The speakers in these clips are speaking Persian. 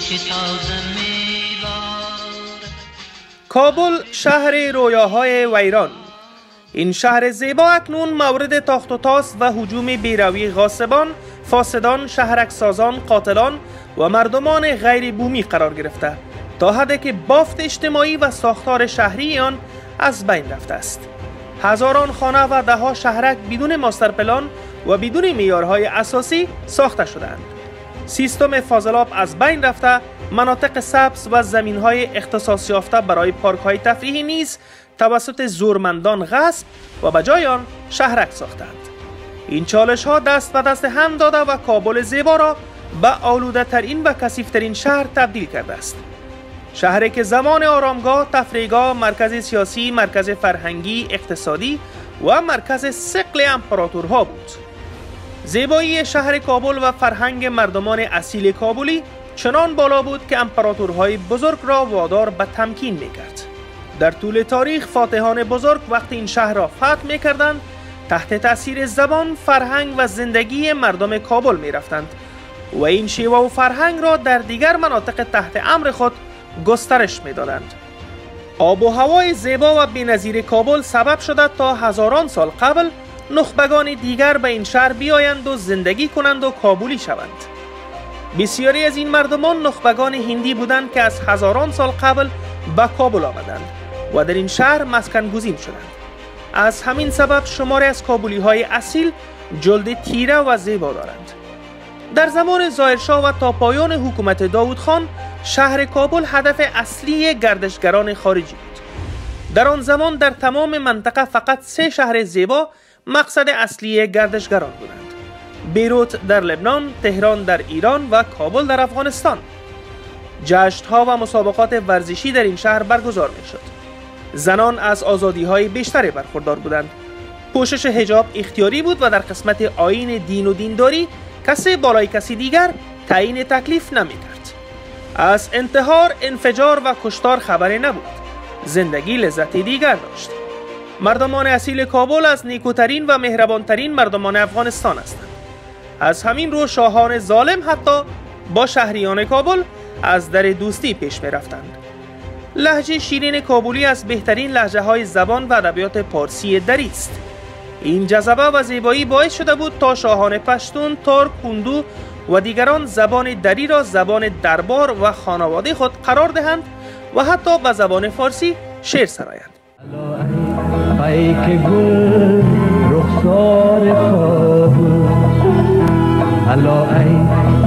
کابل شهر رویاهای ویران. این شهر زیبا اکنون مورد تاخت و تاس و هجوم بیروی غاصبان، فاسدان، شهرکسازان، قاتلان و مردمان غیر بومی قرار گرفته تا حدی که بافت اجتماعی و ساختار شهری آن از بین رفته است. هزاران خانه و دهها شهرک بدون ماستر پلان و بدون معیارهای اساسی ساخته شدند. سیستم فاضلاب از بین رفته، مناطق سبز و زمین‌های اختصاص یافته برای پارک‌های تفریحی نیز توسط زورمندان غصب و به جای آن شهرک ساختند. این چالش‌ها دست به دست هم داده و کابل زیبا را به آلوده‌ترین و کثیف‌ترین شهر تبدیل کرده است. شهری که زمان آرامگاه، تفریحگاه، مرکز سیاسی، مرکز فرهنگی، اقتصادی و مرکز ثقل امپراتورها بود. زیبایی شهر کابل و فرهنگ مردمان اصیل کابلی چنان بالا بود که امپراتورهای بزرگ را وادار به تمکین می‌کرد. در طول تاریخ فاتحان بزرگ وقتی این شهر را فتح می‌کردند، تحت تأثیر زبان، فرهنگ و زندگی مردم کابل می‌رفتند و این شیوه و فرهنگ را در دیگر مناطق تحت امر خود گسترش می‌دادند. آب و هوای زیبا و بی‌نظیر کابل سبب شده تا هزاران سال قبل نخبگان دیگر به این شهر بیایند و زندگی کنند و کابلی شوند. بسیاری از این مردمان نخبگان هندی بودند که از هزاران سال قبل به کابل آمدند و در این شهر مسکن گزین شدند. از همین سبب شماری از کابلی های اصیل جلد تیره و زیبا دارند. در زمان ظاهرشاه و تا پایان حکومت داوود خان، شهر کابل هدف اصلی گردشگران خارجی بود. در آن زمان در تمام منطقه فقط 3 شهر زیبا مقصد اصلی گردشگران بودند: بیروت در لبنان، تهران در ایران و کابل در افغانستان. جشن‌ها و مسابقات ورزشی در این شهر برگزار می‌شد. زنان از آزادی‌های بیشتری برخوردار بودند. پوشش حجاب اختیاری بود و در قسمت آیین دین و دینداری کسی بالای کسی دیگر تعیین تکلیف نمی‌کرد. از انتحار، انفجار و کشتار خبری نبود. زندگی لذتی دیگر داشت. مردمان اصیل کابل از نیکوترین و مهربانترین مردمان افغانستان هستند. از همین رو شاهان ظالم حتی با شهریان کابل از در دوستی پیش می رفتند. لهجه شیرین کابلی از بهترین لهجه های زبان و ادبیات پارسی دری است. این جذبه و زیبایی باعث شده بود تا شاهان پشتون، ترک، هندو و دیگران زبان دری را زبان دربار و خانواده خود قرار دهند و حتی به زبان فارسی شعر سرایند. ای که گل رخسار کابل، الا ای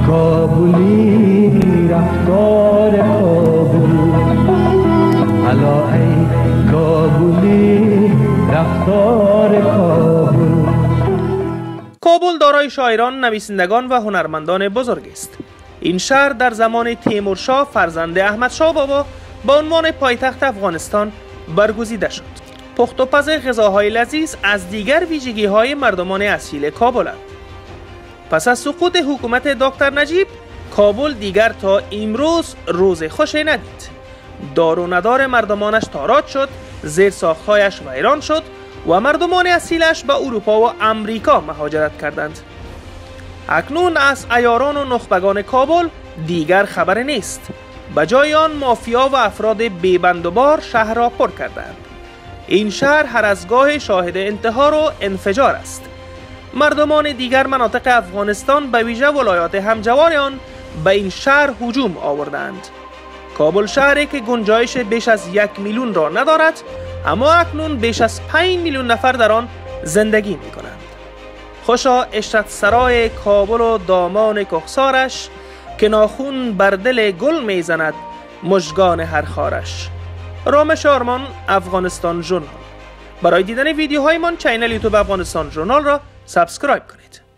کابلی رفتار کابل، الا ای کابلی رفتار کابل. کابل دارای شاعران، نویسندگان و هنرمندان بزرگ است. این شهر در زمان تیمورشاه فرزند احمدشاه بابا با عنوان پایتخت افغانستان برگزیده شد. پخت و پز غذاهای لذیذ از دیگر ویژگی‌های مردمان اصیل کابل است. پس از سقوط حکومت دکتر نجیب، کابل دیگر تا امروز روز خوشی ندید. دار و ندار مردمانش تاراج شد، زیرساخت‌هایش ویران شد و مردمان اصیلش به اروپا و امریکا مهاجرت کردند. اکنون از عیاران و نخبگان کابل دیگر خبری نیست. به جای آن مافیا و افراد بی‌بندوبار شهر را پر کردند. این شهر هر از گاه شاهد انتحار و انفجار است. مردمان دیگر مناطق افغانستان به ویژه ولایات همجوار آن به این شهر هجوم آوردند. کابل شهری که گنجایش بیش از 1 میلیون را ندارد، اما اکنون بیش از 5 میلیون نفر در آن زندگی می کنند. خوشا اشرت سرای کابل و دامان کخسارش، که ناخون بر دل گل می زند مژگان هر خارش. رامش آرمان، افغانستان ژورنال. برای دیدن ویدیوهای من چینل یوتیوب افغانستان ژورنال را سابسکرایب کنید.